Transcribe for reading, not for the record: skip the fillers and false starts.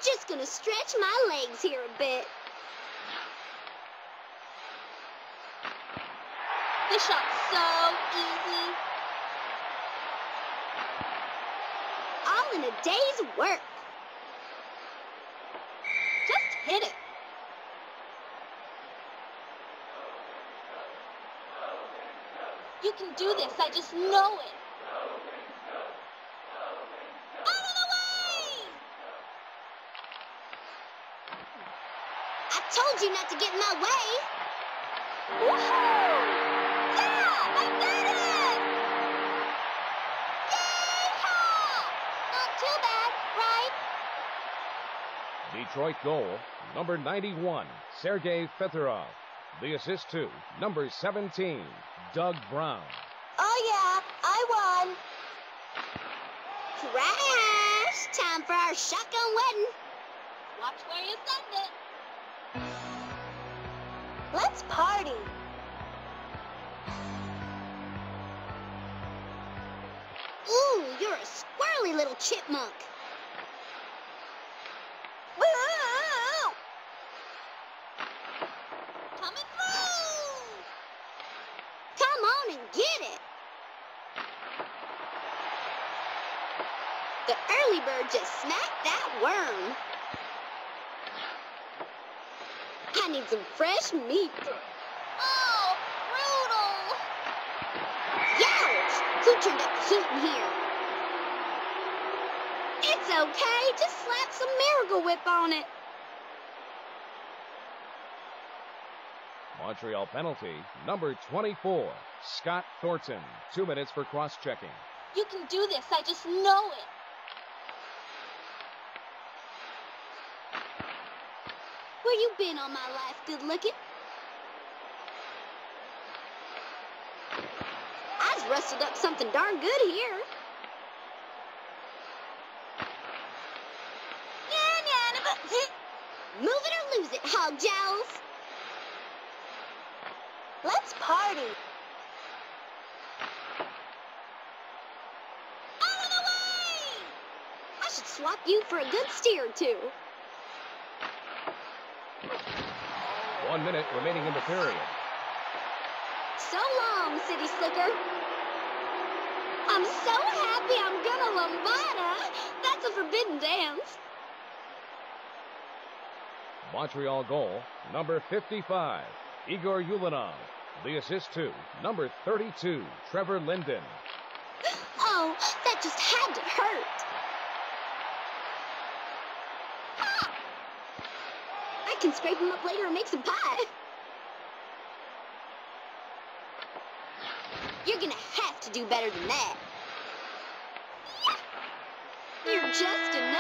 Just gonna stretch my legs here a bit. This shot's so easy. All in a day's work. Just hit it. You can do this, I just know it. Out of the way! I told you not to get in my way. Woohoo! Yeah, I did it! Yeehaw! Not too bad, right? Detroit goal, number 91, Sergei Fedorov. The assist to number 17, Doug Brown. Oh, yeah, I won. Crash! Time for our shotgun wedding. Watch where you send it. Let's party. Ooh, you're a squirrely little chipmunk. Woo! Coming through! Come on and get it. The early bird just snapped that worm. I need some fresh meat. Oh, brutal! Youch! Who turned up the heat in here? It's okay, just slap some Miracle Whip on it. Montreal penalty, number 24, Scott Thornton. 2 minutes for cross-checking. You can do this, I just know it. Where you been all my life, good looking? I've rustled up something darn good here. Move it or lose it, hog jowls. Let's party. Out of the way! I should swap you for a good steer, too. 1 minute remaining in the period. So long, City Slicker. I'm so happy I'm gonna lambada. That's a forbidden dance. Montreal goal, number 55, Igor Ulanov. The assist to number 32, Trevor Linden. Oh, that just had to hurt. Ha! I can scrape them up later and make some pie. You're gonna have to do better than that. Yeah. You're just a